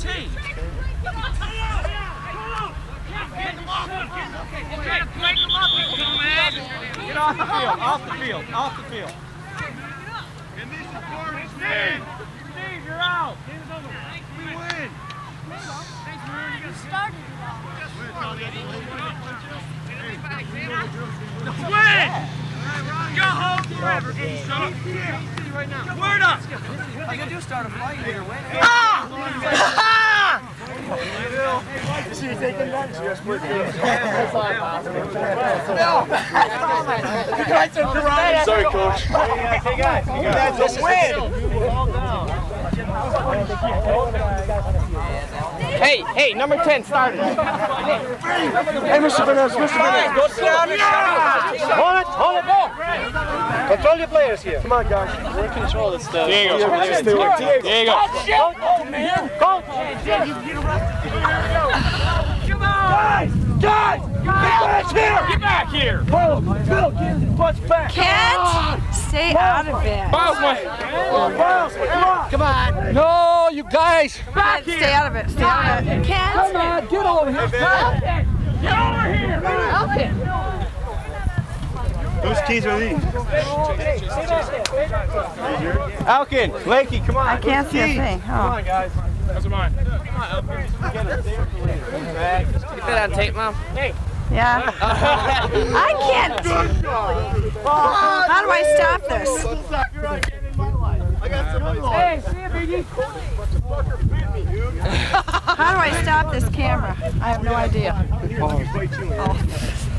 team. Get off the field, off the field, off the field. Steve, you're out. We win. You started it all. Win! Go home forever. Right now. Word up! All you gotta do is start a fight here. Win. She's taking lunch. Yes, we're good. Sorry, coach. Hey guys, that's a win. Hey, number 10 started. Hey, Mr. Vanessa, Mr. Vanessa. Go down and hold it, ball. Control your players here. Come on, guys. We're in control of stuff. There you go. There you go. Coach. Come on. Guys, get back here. Bill, get punch back. Can't stay out of it. Come on. No, you guys. Can't stay out of it. Stay out of it. Can't. Come on, get over here. Get over here. Help it. Whose keys are these? Alkin, Lakey, come on. I can't see a thing. Come on, guys. Those are mine. Come on, Alkin. Get that on tape, Mom. Hey. Yeah. I can't. How do I stop this? Hey, see you, BG. How do I stop this camera? I have no idea. Oh.